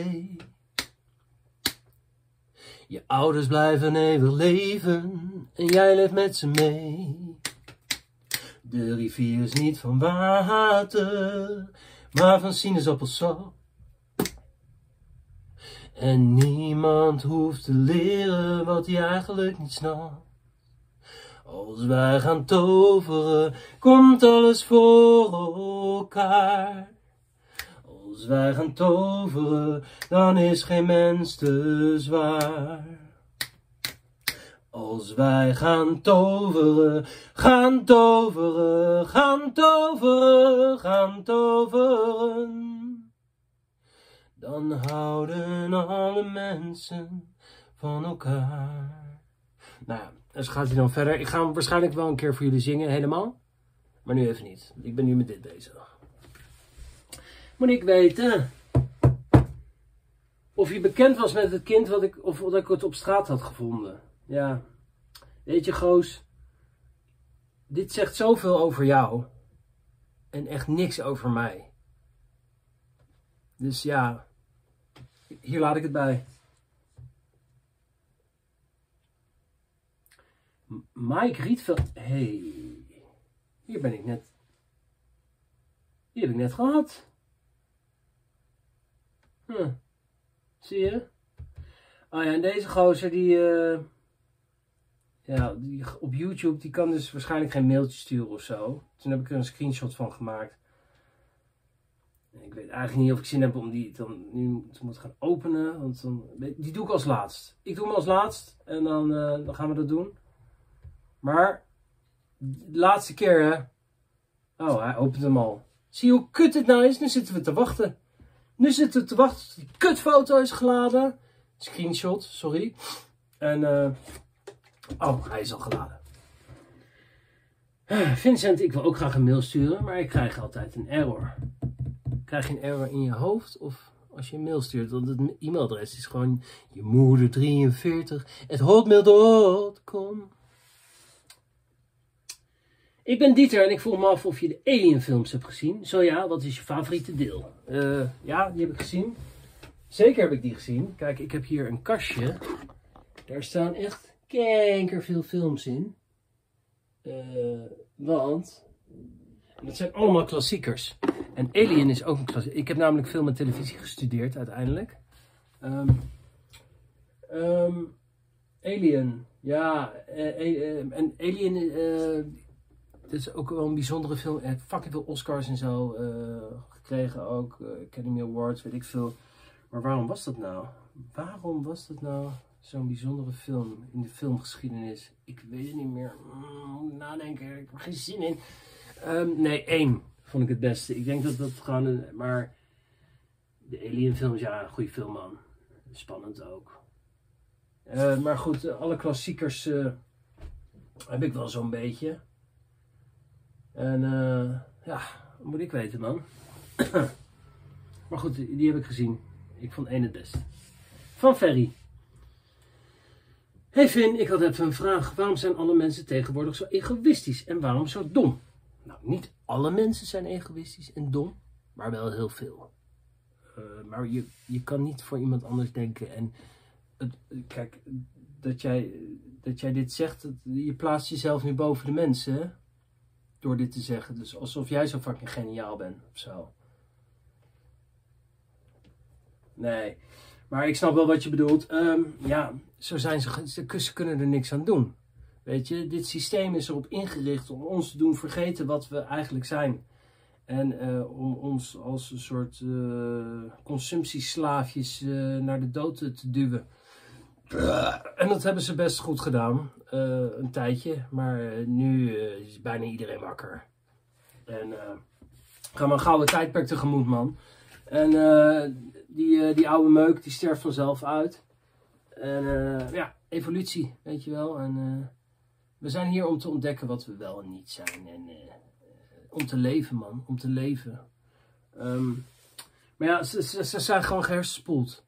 Je ouders blijven eeuwig leven en jij leeft met ze mee. De rivier is niet van water, maar van sinaasappelsap. En niemand hoeft te leren wat hij eigenlijk niet snapt. Als wij gaan toveren, komt alles voor elkaar. Als wij gaan toveren, dan is geen mens te zwaar. Als wij gaan toveren, gaan toveren, gaan toveren, gaan toveren. Dan houden alle mensen van elkaar. Nou ja, dus gaat hij dan verder. Ik ga hem waarschijnlijk wel een keer voor jullie zingen, helemaal. Maar nu even niet. Ik ben nu met dit bezig. Moet ik weten of je bekend was met het kind of dat ik het op straat had gevonden. Ja, weet je, Goos, dit zegt zoveel over jou en echt niks over mij. Dus ja, hier laat ik het bij. Mike Rietveld, hey, hier ben ik net. Die heb ik net gehad. Zie je? Oh ja, en deze gozer die op YouTube, die kan dus waarschijnlijk geen mailtje sturen of zo. Toen heb ik er een screenshot van gemaakt. En ik weet eigenlijk niet of ik zin heb om die dan nu te moeten gaan openen. Want die doe ik als laatst. Ik doe hem als laatst en dan gaan we dat doen. Maar de laatste keer, hè. Oh, hij opent hem al. Zie je hoe kut dit nou is? Nu zitten we te wachten. Nu zitten we te wachten tot die kutfoto is geladen. Screenshot, sorry. En, oh, hij is al geladen. Vincent, ik wil ook graag een mail sturen, maar ik krijg altijd een error. Krijg je een error in je hoofd of als je een mail stuurt? Want het e-mailadres is gewoon jemoeder43@hotmail.com. Ik ben Dieter en ik vroeg me af of je de Alien films hebt gezien. Zo ja, wat is je favoriete deel? Ja, die heb ik gezien. Zeker heb ik die gezien. Kijk, ik heb hier een kastje. Daar staan echt kankerveel films in. Want dat zijn allemaal klassiekers. En Alien is ook een klassieker. Ik heb namelijk film en televisie gestudeerd uiteindelijk. Alien. Ja, en Alien... Dit is ook wel een bijzondere film. Hij heeft fucking veel Oscars en zo gekregen ook. Academy Awards, weet ik veel. Maar waarom was dat nou? Waarom was dat nou zo'n bijzondere film in de filmgeschiedenis? Ik weet het niet meer. Moet nadenken, ik heb er geen zin in. Nee, 1 vond ik het beste. Ik denk dat dat gewoon maar de Alien films, ja, een goede film man. Spannend ook. Maar goed, alle klassiekers heb ik wel zo'n beetje. En ja, wat moet ik weten man. Maar goed, die heb ik gezien. Ik vond 1 het beste. Van Ferry. Hey Vin, ik had even een vraag. Waarom zijn alle mensen tegenwoordig zo egoïstisch en waarom zo dom? Nou, niet alle mensen zijn egoïstisch en dom, maar wel heel veel. Maar je kan niet voor iemand anders denken. En kijk, dat jij dit zegt, je plaatst jezelf nu boven de mensen, hè? Door dit te zeggen. Dus alsof jij zo fucking geniaal bent of zo. Nee, maar ik snap wel wat je bedoelt. Ja, zo zijn ze kunnen er niks aan doen. Weet je, dit systeem is erop ingericht om ons te doen vergeten wat we eigenlijk zijn. En om ons als een soort consumptieslaafjes naar de dood te duwen. En dat hebben ze best goed gedaan, een tijdje. Maar nu is bijna iedereen wakker. En gaan we een gouden tijdperk tegemoet, man. En die oude meuk, die sterft vanzelf uit. En ja, evolutie, weet je wel. En we zijn hier om te ontdekken wat we wel en niet zijn. En om te leven, man. Om te leven. Maar ja, ze zijn gewoon gehersenspoeld.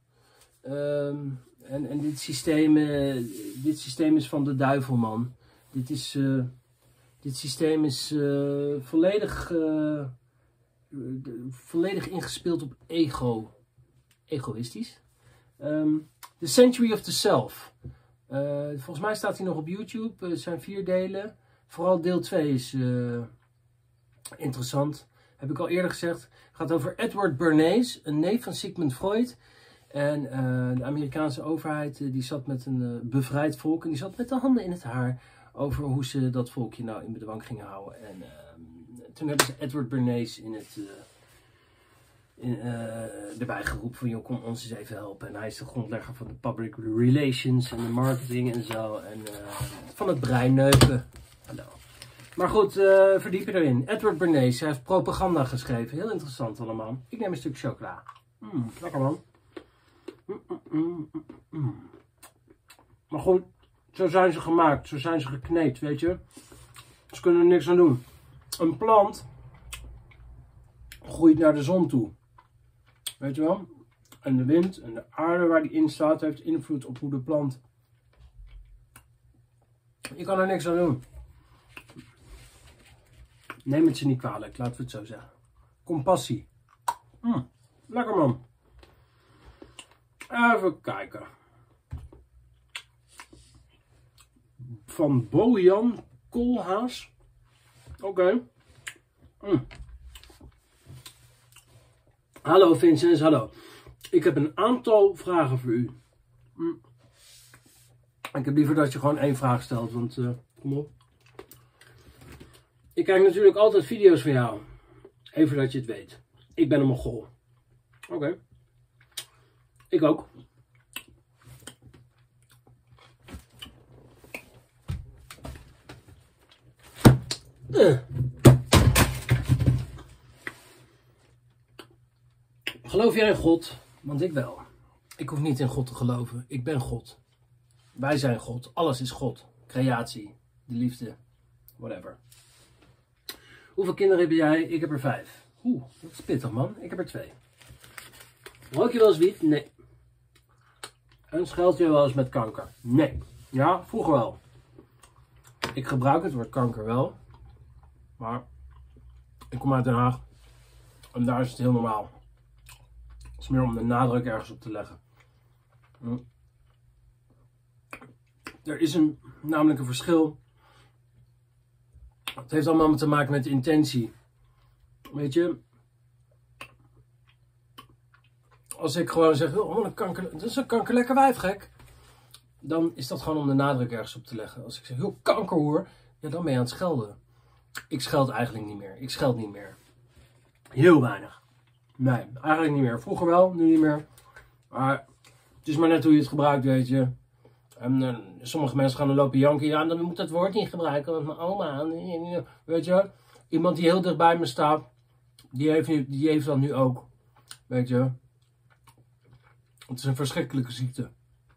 En dit systeem is van de duivel, man. Dit systeem is volledig ingespeeld op egoïstisch. The Century of the Self. Volgens mij staat hij nog op YouTube. Het zijn 4 delen. Vooral deel 2 is interessant. Heb ik al eerder gezegd. Het gaat over Edward Bernays, een neef van Sigmund Freud. En de Amerikaanse overheid die zat met een bevrijd volk. En die zat met de handen in het haar over hoe ze dat volkje nou in bedwang gingen houden. En toen hebben ze Edward Bernays erbij geroepen van, joh, kom ons eens even helpen. En hij is de grondlegger van de public relations en de marketing en zo. En van het breinneuken. Hallo. Maar goed, verdiepen erin. Edward Bernays, hij heeft propaganda geschreven. Heel interessant allemaal. Ik neem een stuk chocola. Lekker man. Maar goed, zo zijn ze gemaakt. Zo zijn ze gekneed, weet je. Ze kunnen er niks aan doen. Een plant groeit naar de zon toe. Weet je wel? En de wind en de aarde waar die in staat heeft invloed op hoe de plant. Je kan er niks aan doen. Neem het ze niet kwalijk, laten we het zo zeggen. Compassie. Lekker man. Even kijken. Van Bojan Koolhaas. Oké. Hallo Vincent, hallo. Ik heb een aantal vragen voor u. Ik heb liever dat je gewoon 1 vraag stelt, want kom op. Ik kijk natuurlijk altijd video's van jou. Even dat je het weet. Ik ben een Mongool. Oké. Ik ook. Geloof jij in God? Want ik wel. Ik hoef niet in God te geloven. Ik ben God. Wij zijn God. Alles is God. Creatie. De liefde. Whatever. Hoeveel kinderen heb jij? Ik heb er 5. Dat is pittig man. Ik heb er 2. Rook je wel eens wiet? Nee. En scheld je wel eens met kanker? Nee. Ja, vroeger wel. Ik gebruik het woord kanker wel. Maar ik kom uit Den Haag. En daar is het heel normaal. Het is meer om de nadruk ergens op te leggen. Er is namelijk een verschil. Het heeft allemaal te maken met de intentie. Weet je. Als ik gewoon zeg, oh, dat is een kankerlekker wijf, gek. Dan is dat gewoon om de nadruk ergens op te leggen. Als ik zeg, joh, kankerhoer. Ja, dan ben je aan het schelden. Ik scheld eigenlijk niet meer. Ik scheld niet meer. Heel weinig. Nee, eigenlijk niet meer. Vroeger wel, nu niet meer. Maar Het is maar net hoe je het gebruikt, weet je. En sommige mensen gaan dan lopen janken. Ja, dan moet dat woord niet gebruiken, want mijn oma, weet je. Iemand die heel dicht bij me staat, die heeft dat nu ook, weet je. Het is een verschrikkelijke ziekte.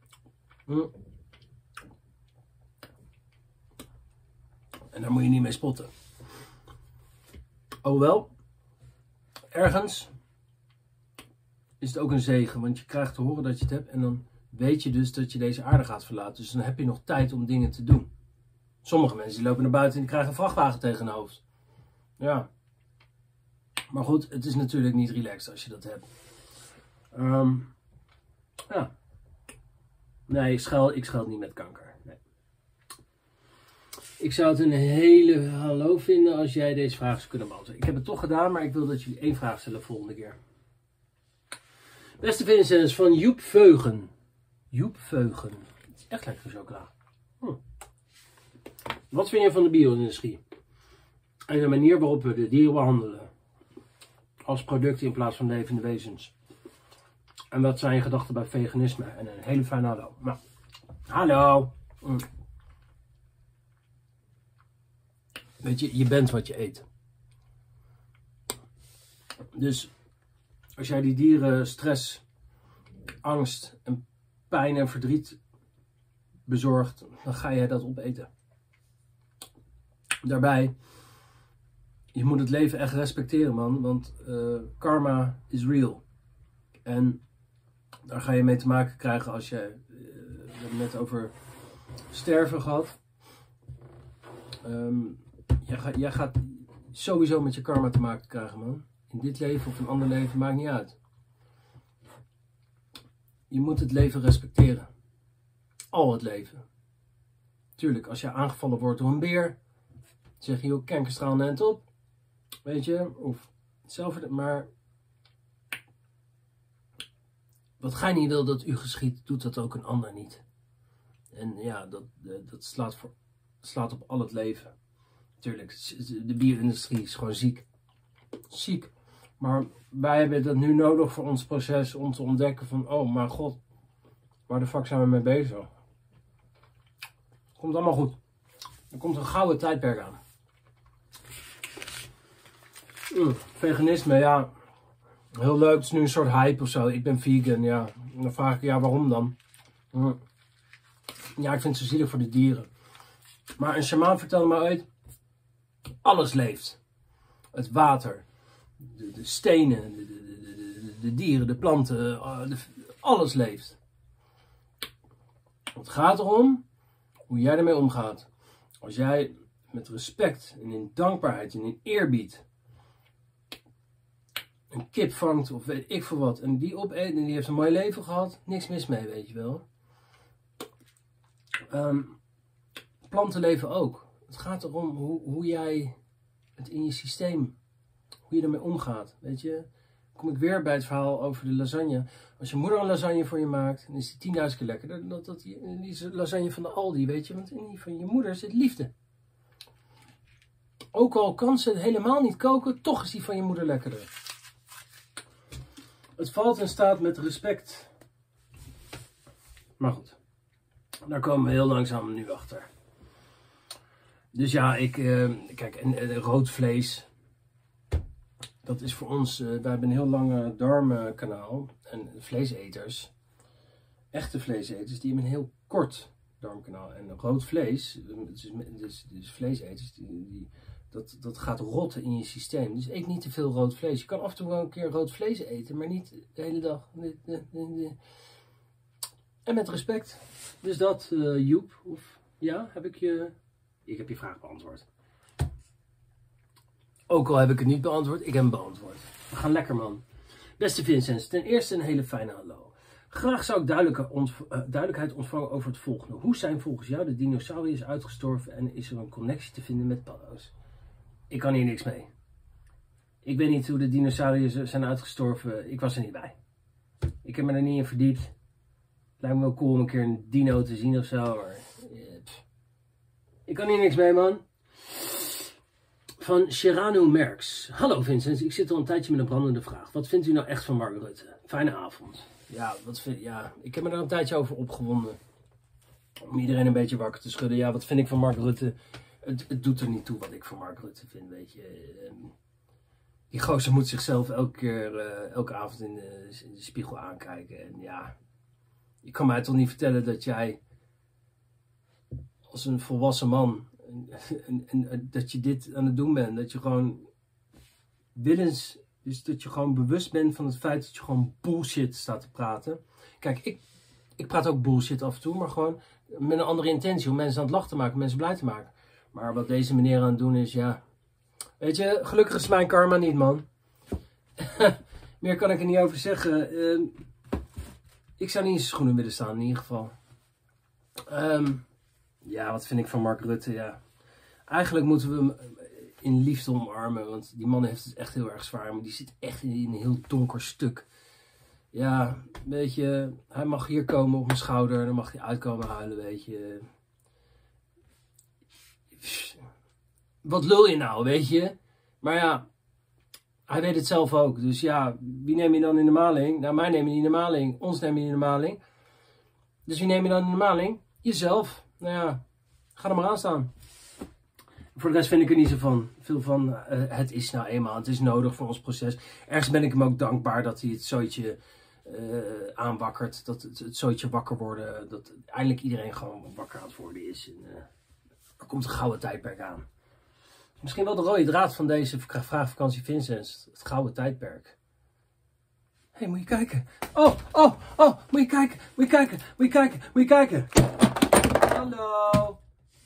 En daar moet je niet mee spotten. Oh wel, ergens is het ook een zegen, want je krijgt te horen dat je het hebt en dan weet je dus dat je deze aarde gaat verlaten. Dus dan heb je nog tijd om dingen te doen. Sommige mensen die lopen naar buiten en die krijgen een vrachtwagen tegen hun hoofd. Ja. Maar goed, het is natuurlijk niet relaxed als je dat hebt. Ja. Nee, ik scheld niet met kanker. Nee. Ik zou het een hele hallo vinden als jij deze vraag zou kunnen beantwoorden. Ik heb het toch gedaan, maar ik wil dat jullie 1 vraag stellen volgende keer. Beste Vincent van Joep Veugen. Joep Veugen. Het is echt lekker chocola. Wat vind je van de bio-industrie? En de manier waarop we de dieren behandelen. Als producten in plaats van levende wezens. En wat zijn je gedachten bij veganisme? En een hele fijne hallo. Nou, hallo. Weet je, je bent wat je eet. Dus als jij die dieren stress, angst en pijn en verdriet bezorgt, dan ga jij dat opeten. Daarbij, je moet het leven echt respecteren, man, want karma is real. En daar ga je mee te maken krijgen als je, we hebben het net over sterven gehad. Jij gaat sowieso met je karma te maken krijgen, man. In dit leven of een ander leven, maakt niet uit. Je moet het leven respecteren. Al het leven. Tuurlijk, als je aangevallen wordt door een beer, zeg je, joh, kankerstraal net op. Weet je, of hetzelfde, maar wat gij niet wil dat u geschiet, doet dat ook een ander niet. En ja, dat slaat op al het leven. Tuurlijk, de bio-industrie is gewoon ziek. Ziek. Maar wij hebben dat nu nodig voor ons proces om te ontdekken van, oh mijn god, waar de fuck zijn we mee bezig? Komt allemaal goed. Er komt een gouden tijdperk aan. Veganisme, ja, heel leuk. Het is nu een soort hype of zo. Ik ben vegan, ja. En dan vraag ik, ja, waarom dan? Ja, ik vind het zo zielig voor de dieren. Maar een shamaan vertelde me ooit, alles leeft. Het water, de stenen, de dieren, de planten, alles leeft. Het gaat erom hoe jij ermee omgaat. Als jij met respect en in dankbaarheid en in eerbied een kip vangt of weet ik veel wat en die opeet en die heeft een mooi leven gehad, niks mis mee, weet je wel. Planten leven ook. Het gaat erom hoe jij het in je systeem, hoe je ermee omgaat, weet je. Kom ik weer bij het verhaal over de lasagne. Als je moeder een lasagne voor je maakt, dan is die 10.000 keer lekkerder dan die lasagne van de Aldi, weet je. Want in die van je moeder zit liefde. Ook al kan ze helemaal niet koken, toch is die van je moeder lekkerder. Het valt en staat met respect. Maar goed, daar komen we heel langzaam nu achter. Dus ja, kijk, en rood vlees, dat is voor ons, wij hebben een heel lang darmkanaal. En vleeseters, echte vleeseters, die hebben een heel kort darmkanaal. En rood vlees, dus vleeseters, dat gaat rotten in je systeem. Dus eet niet te veel rood vlees. Je kan af en toe wel een keer rood vlees eten, maar niet de hele dag. En met respect. Dus dat, Joep, of ja, ik heb je vraag beantwoord. Ook al heb ik het niet beantwoord, ik heb hem beantwoord. We gaan lekker, man. Beste Vincent, ten eerste een hele fijne hallo. Graag zou ik duidelijkheid ontvangen over het volgende. Hoe zijn volgens jou de dinosauriërs uitgestorven en is er een connectie te vinden met paddo's? Ik kan hier niks mee. Ik weet niet hoe de dinosauriërs zijn uitgestorven. Ik was er niet bij. Ik heb me er niet in verdiept. Lijkt me wel cool om een keer een dino te zien of zo. Maar, ik kan hier niks mee, man. Van Sherano Merks. Hallo Vincent, ik zit al een tijdje met een brandende vraag. Wat vindt u nou echt van Mark Rutte? Fijne avond. ja, ik heb me daar een tijdje over opgewonden. Om iedereen een beetje wakker te schudden. Ja, wat vind ik van Mark Rutte? Het doet er niet toe wat ik van Mark Rutte vind, weet je. Die gozer moet zichzelf elke avond in de spiegel aankijken. En ja, je kan mij toch niet vertellen dat jij als een volwassen man, dat je dit aan het doen bent. Dat je gewoon dus dat je gewoon bewust bent van het feit dat je gewoon bullshit staat te praten. Kijk, ik praat ook bullshit af en toe, maar gewoon met een andere intentie. Om mensen aan het lachen te maken, mensen blij te maken. Maar wat deze meneer aan het doen is, ja... Weet je, gelukkig is mijn karma niet, man. Meer kan ik er niet over zeggen. Ik zou niet in zijn schoenen willen staan, in ieder geval. Ja, wat vind ik van Mark Rutte? Ja. Eigenlijk moeten we hem in liefde omarmen. Want die man heeft het echt heel erg zwaar. Maar die zit echt in een heel donker stuk. Ja, weet je, hij mag hier komen op mijn schouder. Dan mag hij uitkomen huilen, weet je. Wat lul je nou, weet je? Maar ja, hij weet het zelf ook. Dus ja, wie neem je dan in de maling? Nou, mij neem je niet in de maling. Ons neem je niet in de maling. Dus wie neem je dan in de maling? Jezelf. Nou ja, ga er maar aan staan. Voor de rest vind ik er niet zo van. Veel van, het is nou eenmaal, het is nodig voor ons proces. Ergens ben ik hem ook dankbaar dat hij het zootje aanwakkert. Dat het zootje wakker worden. Dat eindelijk iedereen gewoon wakker aan het worden is. En, er komt een gouden tijdperk aan. Misschien wel de rode draad van deze vraagvakantie Vincent. Het gouden tijdperk. Hé, moet je kijken. Oh, moet je kijken. Moet je kijken. Hallo.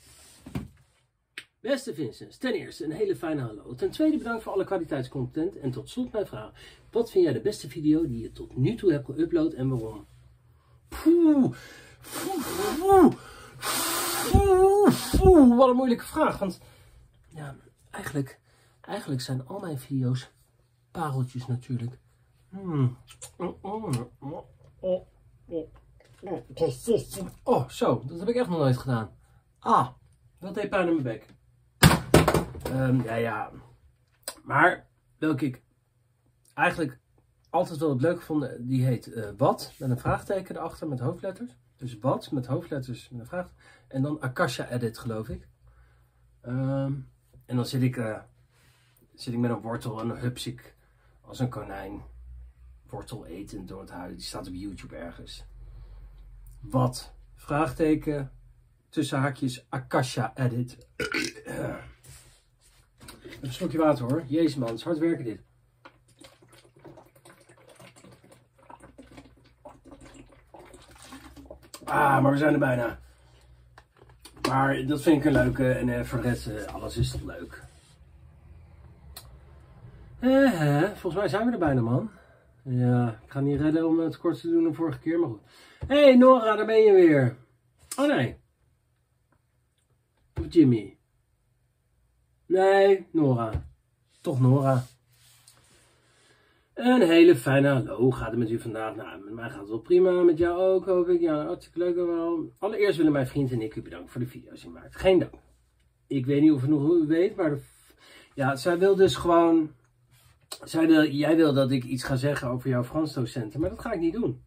Beste Vincent, ten eerste een hele fijne hallo. Ten tweede bedankt voor alle kwaliteitscontent. En tot slot mijn vraag. Wat vind jij de beste video die je tot nu toe hebt geüpload en waarom? Wat een moeilijke vraag. Want ja, eigenlijk zijn al mijn video's pareltjes natuurlijk. Oh, zo. Dat heb ik echt nog nooit gedaan. Dat deed pijn in mijn bek. Ja. Maar welke ik eigenlijk altijd wel het leuk vond, die heet Wat, met een vraagteken erachter met hoofdletters. Dus Wat, met hoofdletters met een vraag. En dan Akasha Edit, geloof ik. En dan zit ik met een wortel en dan hups ik als een konijn wortel eten door het huis. Die staat op YouTube ergens. Wat? Vraagteken, tussen haakjes, Akasha Edit. Even een slokje water hoor. Jezus man, het is hard werken dit. Maar we zijn er bijna. Maar dat vind ik een leuke en voor de rest, alles is toch leuk. Volgens mij zijn we er bijna, man. Ja, ik ga niet redden om het kort te doen dan vorige keer, maar goed. Hey Nora, daar ben je weer. Oh nee. Of Jimmy. Nee, Nora. Toch Nora. Een hele fijne hallo. Hoe gaat het met u vandaag? Nou, met mij gaat het wel prima. Met jou ook, hoop ik. Ja, hartstikke leuk wel. Allereerst willen mijn vriend en ik u bedanken voor de video's die u maakt. Geen dank. Ik weet niet of het nog u weet, maar ja, zij wil dus gewoon... Jij wil dat ik iets ga zeggen over jouw Frans docenten, maar dat ga ik niet doen.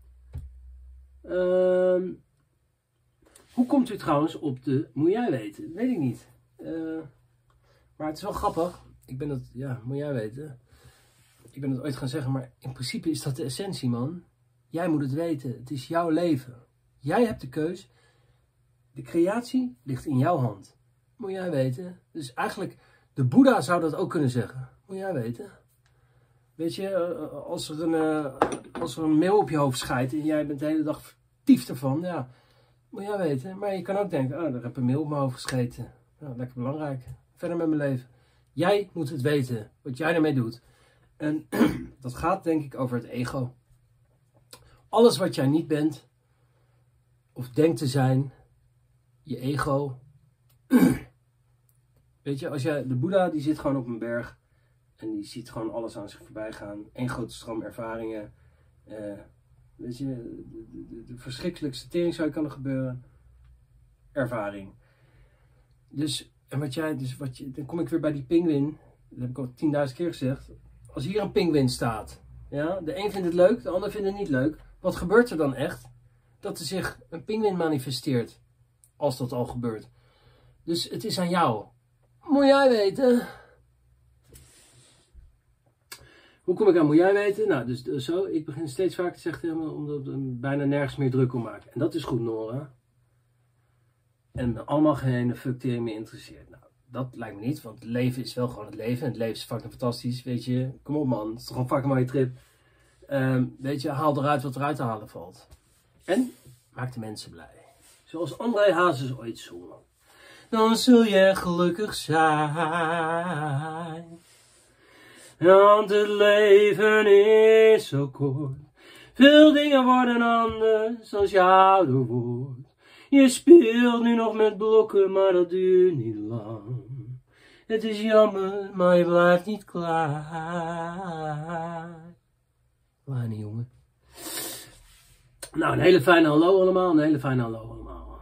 Hoe komt u trouwens op de moet jij weten? Dat weet ik niet. Maar het is wel grappig. Ik ben dat, ja, moet jij weten. Ik ben het ooit gaan zeggen, maar in principe is dat de essentie, man. Jij moet het weten. Het is jouw leven. Jij hebt de keus. De creatie ligt in jouw hand. Moet jij weten. Dus eigenlijk, de Boeddha zou dat ook kunnen zeggen. Moet jij weten. Weet je, als er een meel op je hoofd schijt en jij bent de hele dag vertiefd ervan, ja, moet jij weten. Maar je kan ook denken, daar heb ik een meel op mijn hoofd gescheten. Nou, lekker belangrijk. Verder met mijn leven. Jij moet het weten, wat jij ermee doet. En dat gaat denk ik over het ego. Alles wat jij niet bent, of denkt te zijn, je ego. Weet je, als jij, de Boeddha die zit gewoon op een berg en die ziet gewoon alles aan zich voorbij gaan. Eén grote stroom ervaringen. Weet je, de verschrikkelijkste tering zou kunnen gebeuren. Ervaring. Dus, en dan kom ik weer bij die pinguïn. Dat heb ik al 10.000 keer gezegd. Als hier een pinguïn staat, ja, de een vindt het leuk, de ander vindt het niet leuk. Wat gebeurt er dan echt? Dat er zich een pinguïn manifesteert. Als dat al gebeurt. Dus het is aan jou. Moet jij weten? Hoe kom ik aan moet jij weten? Nou, dus zo. Ik begin steeds vaker te zeggen omdat ik bijna nergens meer druk om maak. En dat is goed, Nora. En me allemaal geen ene fucktering meer interesseert. Nou, dat lijkt me niet, want het leven is wel gewoon het leven. En het leven is fucking fantastisch, weet je. Kom op man, het is toch een fucking mooie trip. Weet je, haal eruit wat eruit te halen valt. En maak de mensen blij. Zoals André Hazes ooit zong. Dan zul je gelukkig zijn. Want het leven is zo kort. Veel dingen worden anders als je ouder wordt. Je speelt nu nog met blokken, maar dat duurt niet lang. Het is jammer, maar je blijft niet klaar. Waar niet, jongen? Nou, een hele fijne hallo allemaal. Een hele fijne hallo allemaal.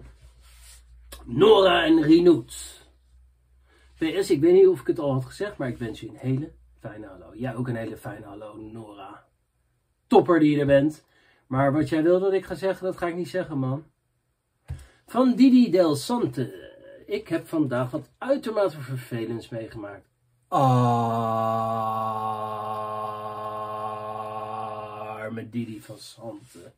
Nora en Rinoet. PS, ik weet niet of ik het al had gezegd, maar ik wens je een hele fijne hallo. Jij ook een hele fijne hallo, Nora. Topper die je er bent. Maar wat jij wil dat ik ga zeggen, dat ga ik niet zeggen, man. Van Didi Del Sante. Ik heb vandaag wat uitermate vervelends meegemaakt. Arme Didi van Sante.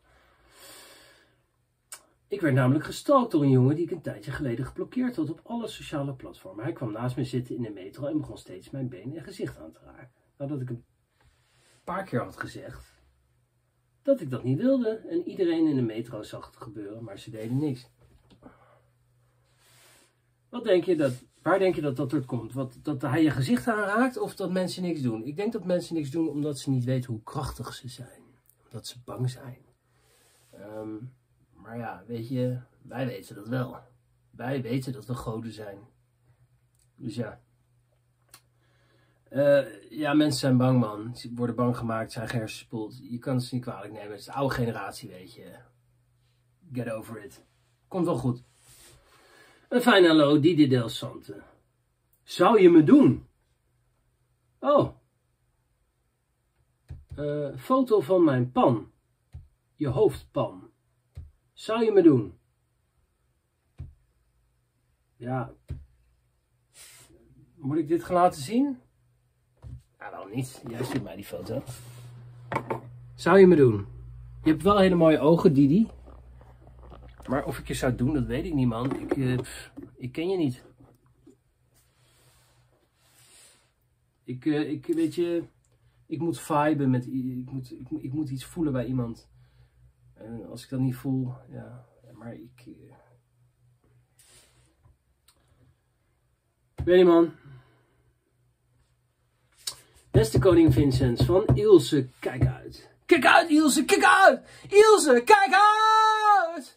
Ik werd namelijk gestalkt door een jongen die ik een tijdje geleden geblokkeerd had op alle sociale platformen. Hij kwam naast me zitten in de metro en begon steeds mijn been en gezicht aan te raken. Nadat ik een paar keer had gezegd dat ik dat niet wilde en iedereen in de metro zag het gebeuren, maar ze deden niks. Waar denk je dat door komt? Dat hij je gezicht aanraakt of dat mensen niks doen? Ik denk dat mensen niks doen omdat ze niet weten hoe krachtig ze zijn. Omdat ze bang zijn. Maar ja, weet je, wij weten dat wel. Wij weten dat we goden zijn. Dus ja. Ja, mensen zijn bang, man. Ze worden bang gemaakt, zijn gehersenspoeld. Je kan het niet kwalijk nemen. Het is de oude generatie, weet je. Get over it. Komt wel goed. Een fijn hallo, Didi Del Sante. Zou je me doen? Oh. Foto van mijn pan. Je hoofdpan. Zou je me doen? Ja. Moet ik dit gaan laten zien? Ja, waarom niet? Jij stuurt mij die foto. Zou je me doen? Je hebt wel hele mooie ogen, Didi. Maar of ik je zou doen, dat weet ik niet, man. Ik ken je niet. Ik weet je, ik moet viben met, ik moet iets voelen bij iemand. En als ik dat niet voel, ja, maar ik weet niet, man. Beste koning Vincent van Ilse, kijk uit. Kijk uit, Ilse, kijk uit! Ilse, kijk uit!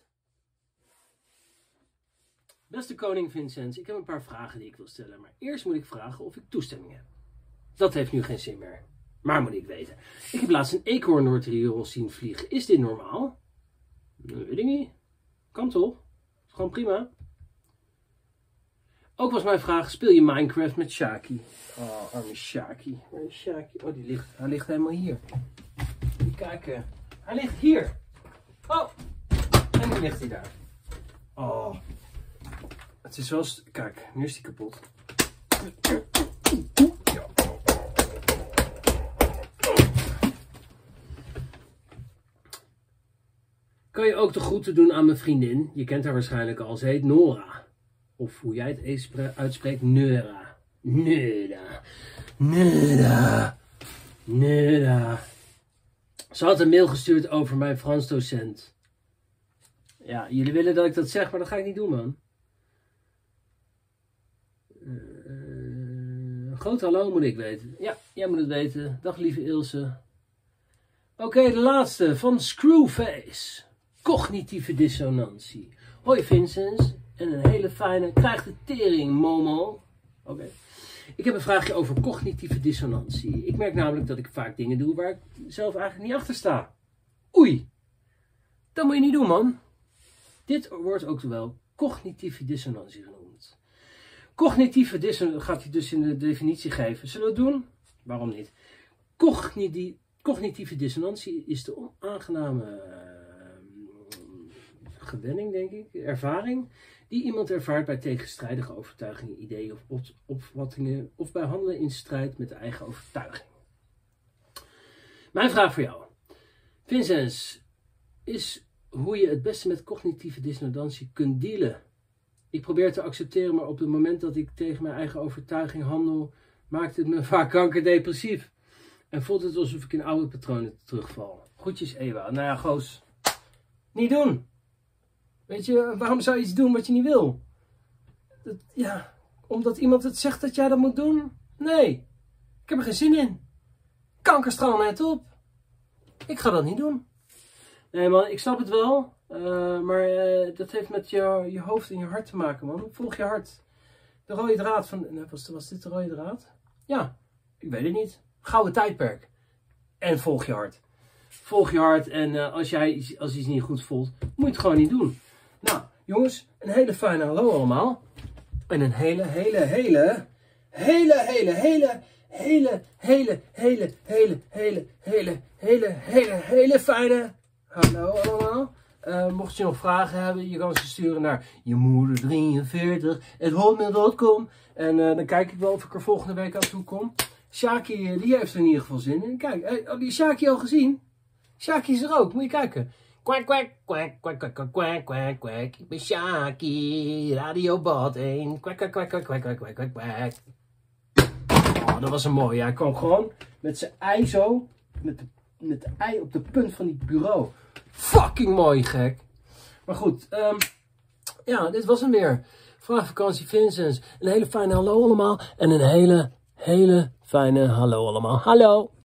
Beste koning Vincent, ik heb een paar vragen die ik wil stellen. Maar eerst moet ik vragen of ik toestemming heb. Dat heeft nu geen zin meer. Maar moet ik weten. Ik heb laatst een eekhoorn door het riool zien vliegen. Is dit normaal? Dat weet ik niet. Kan toch? Is gewoon prima. Ook was mijn vraag, speel je Minecraft met Shaki? Oh, arme Shaki. Waar is Shaki? Oh, hij ligt helemaal hier. Even kijken. Hij ligt hier. Oh. En nu ligt hij daar. Oh. Het is wel... Kijk, nu is hij kapot. Kan je ook de groeten doen aan mijn vriendin? Je kent haar waarschijnlijk al. Ze heet Nora. Of hoe jij het uitspreekt, Nora. Nora. Nora. Nora. Ze had een mail gestuurd over mijn Frans docent. Ja, jullie willen dat ik dat zeg, maar dat ga ik niet doen, man. Groot hallo moet ik weten. Ja, jij moet het weten. Dag lieve Ilse. Oké, de laatste van Screwface. Cognitieve dissonantie. Hoi Vincent. En een hele fijne, krijg de tering Momo. Oké. Ik heb een vraagje over cognitieve dissonantie. Ik merk namelijk dat ik vaak dingen doe waar ik zelf eigenlijk niet achter sta. Oei. Dat moet je niet doen, man. Dit wordt ook wel cognitieve dissonantie genoemd. Cognitieve dissonantie gaat hij dus in de definitie geven. Zullen we het doen? Waarom niet? Cognitieve dissonantie is de onaangename gewenning, denk ik, ervaring die iemand ervaart bij tegenstrijdige overtuigingen, ideeën of opvattingen of bij handelen in strijd met de eigen overtuiging. Mijn vraag voor jou, Vincenz, is hoe je het beste met cognitieve dissonantie kunt dealen. Ik probeer te accepteren, maar op het moment dat ik tegen mijn eigen overtuiging handel, maakt het me vaak kankerdepressief. En voelt het alsof ik in oude patronen terugval. Groetjes, Ewa. Nou ja, goos. Niet doen. Weet je, waarom zou je iets doen wat je niet wil? Omdat iemand het zegt dat jij dat moet doen? Nee. Ik heb er geen zin in. Kankerstraal net op. Ik ga dat niet doen. Nee man, ik snap het wel. Maar dat heeft met je hoofd en je hart te maken, man. Volg je hart. De rode draad van... Was dit de rode draad? Ja, ik weet het niet. Gouden tijdperk. En volg je hart. Volg je hart en als iets niet goed voelt, moet je het gewoon niet doen. Nou, jongens, een hele fijne hallo allemaal. En een hele fijne hallo allemaal. Mocht je nog vragen hebben, je kan ze sturen naar jemoeder43@hotmail.com. En dan kijk ik wel of ik er volgende week aan toe kom. Shaki, die heeft er in ieder geval zin in. Kijk, heb je Shaki al gezien? Shaki is er ook, moet je kijken. Kwak, kwak, kwak, kwak, kwak, kwak, kwak, kwak, kwak. Ik ben Shaki, Radio Bad 1. Kwak, kwak, kwak, kwak, kwak, kwak, kwak, kwak, kwak. Oh, dat was een mooie. Hij kwam gewoon met zijn ei zo, met de ei op de punt van die bureau. Fucking mooi, gek. Maar goed, ja, dit was hem weer. Vraagvakantie Vincenz. Een hele fijne hallo allemaal. En een hele fijne hallo allemaal. Hallo.